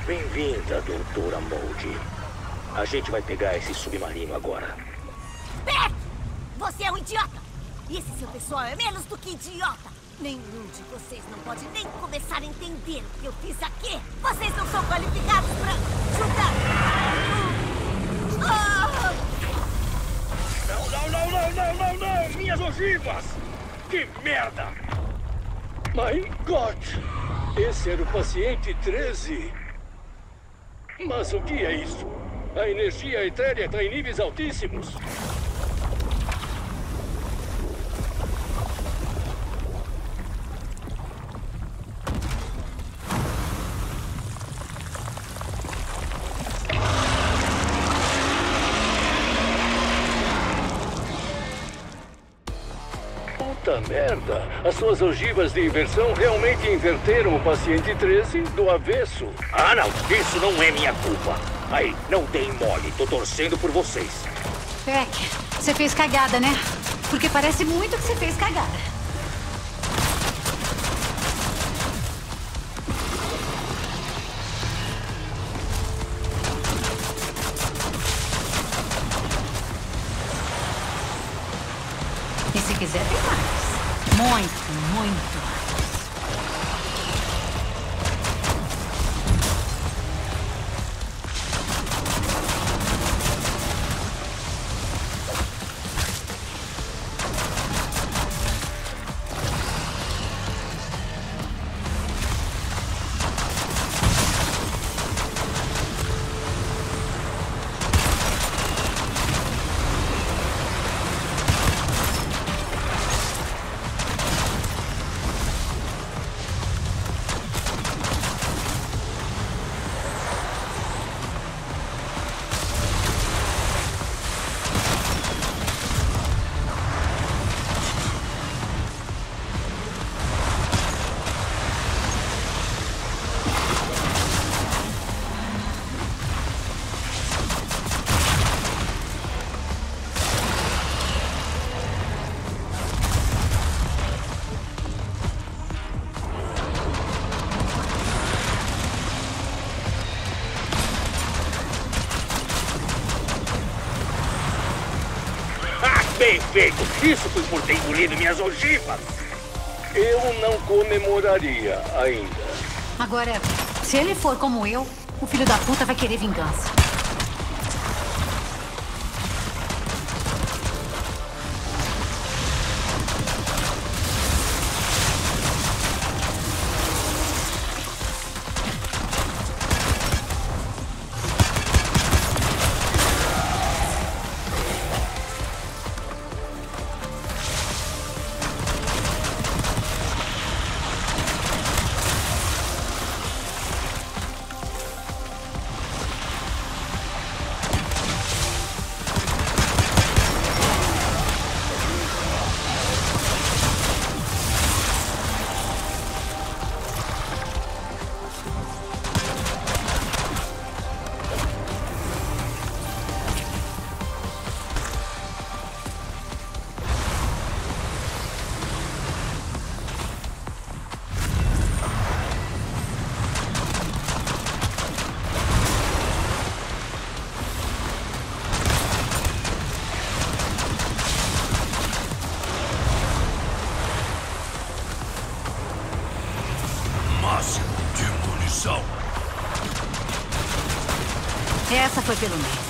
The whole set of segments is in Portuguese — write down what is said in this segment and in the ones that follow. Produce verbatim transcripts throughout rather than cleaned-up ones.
Bem-vinda, doutora Moldy. A gente vai pegar esse submarino agora. Beck! Você é um idiota! E esse seu pessoal é menos do que idiota! Nenhum de vocês não pode nem começar a entender o que eu fiz aqui! Vocês não são qualificados pra julgar! Ah! Não, não, não, não, não, não, não! Minhas ogivas! Que merda! My God! Esse era o paciente treze. Mas o que é isso? A energia etérea está em níveis altíssimos. Puta merda! As suas ogivas de inversão realmente inverteram o paciente treze do avesso. Ah, não! Isso não é minha culpa! Aí, não deem mole. Tô torcendo por vocês. Beck, você fez cagada, né? Porque parece muito que você fez cagada. E se quiser, tem mais. Muito, muito mais. Bem feito! Isso foi por ter engolido minhas ogivas! Eu não comemoraria ainda. Agora, se ele for como eu, o filho da puta vai querer vingança. Essa foi pelo menos.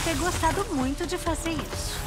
ter gostado muito de fazer isso.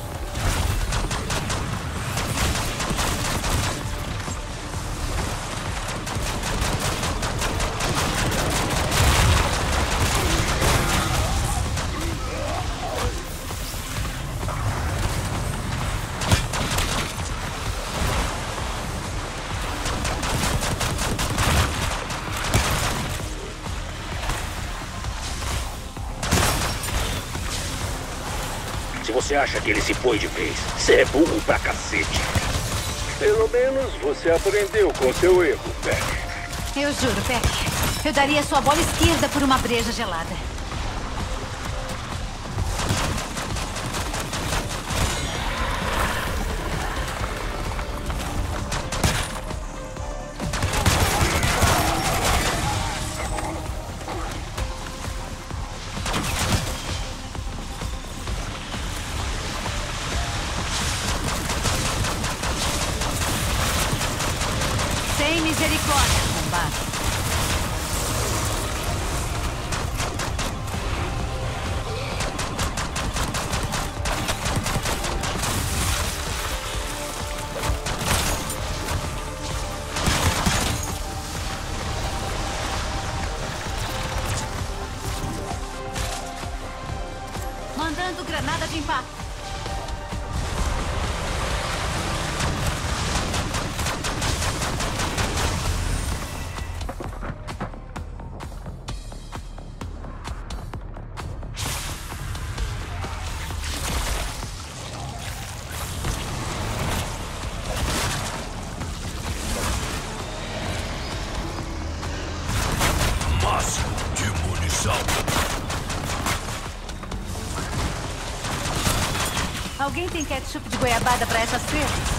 Se você acha que ele se foi de vez, você é burro pra cacete. Pelo menos você aprendeu com seu erro, Peck. Eu juro, Peck. Eu daria sua bola esquerda por uma breja gelada. Sem misericórdia, combate. Mandando granada de impacto. Máximo de munição. Alguém tem ketchup de goiabada pra essas tretas?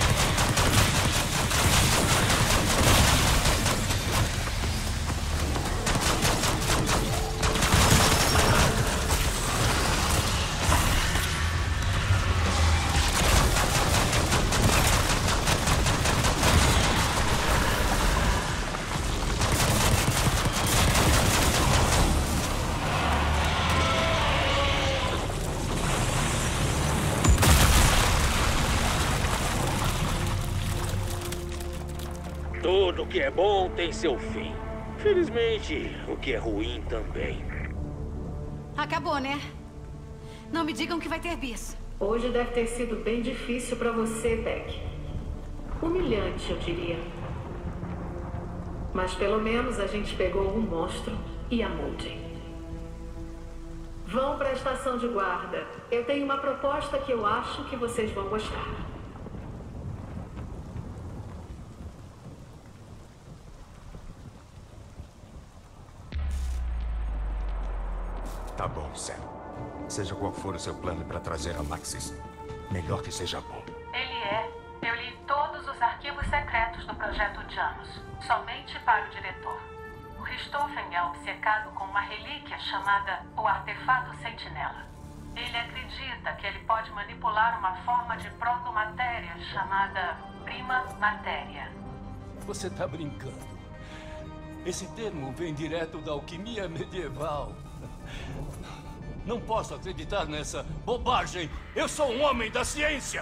Tudo que é bom tem seu fim. Felizmente, o que é ruim também. Acabou, né? Não me digam que vai ter bis. Hoje deve ter sido bem difícil pra você, Peck. Humilhante, eu diria. Mas pelo menos a gente pegou um monstro e a Moody. Vão pra estação de guarda. Eu tenho uma proposta que eu acho que vocês vão gostar. Tá bom, Sam. Seja qual for o seu plano para trazer a Maxis, melhor que seja bom. Ele é. Eu li todos os arquivos secretos do Projeto Janus, somente para o diretor. O Richthofen é obcecado com uma relíquia chamada o Artefato Sentinela. Ele acredita que ele pode manipular uma forma de protomatéria chamada Prima Matéria. Você tá brincando. Esse termo vem direto da alquimia medieval. Não posso acreditar nessa bobagem. Eu sou um homem da ciência.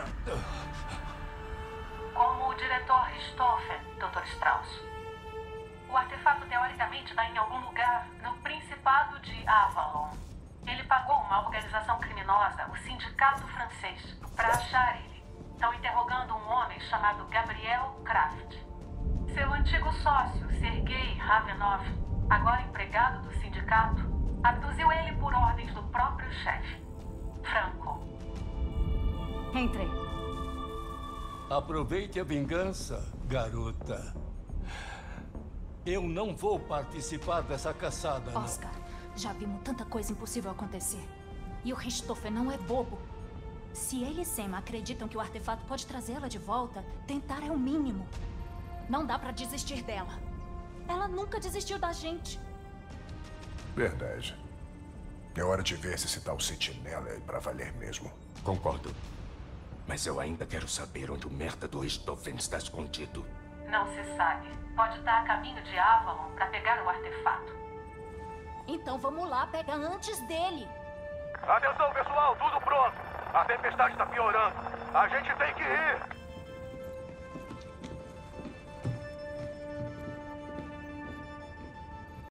Como o diretor Richthofen, doutor Strauss. O artefato teoricamente está em algum lugar no Principado de Avalon. Ele pagou uma organização criminosa, o Sindicato Francês, para achar ele. Estão interrogando um homem chamado Gabriel Kraft. Seu antigo sócio, Sergei Ravenov, agora empregado do sindicato, abduziu ele por ordens do próprio chefe, Franco. Entrei. Aproveite a vingança, garota. Eu não vou participar dessa caçada, não. Oscar, já vimos tanta coisa impossível acontecer. E o Richthofen não é bobo. Se ele e Sam acreditam que o artefato pode trazê-la de volta, tentar é o mínimo. Não dá pra desistir dela. Ela nunca desistiu da gente. Verdade. É hora de ver se esse tal sentinela é pra valer mesmo. Concordo. Mas eu ainda quero saber onde o merda do Richthofen está escondido. Não se sabe. Pode estar a caminho de Avalon para pegar o artefato. Então vamos lá pegar antes dele. Atenção, pessoal, tudo pronto. A tempestade está piorando. A gente tem que ir.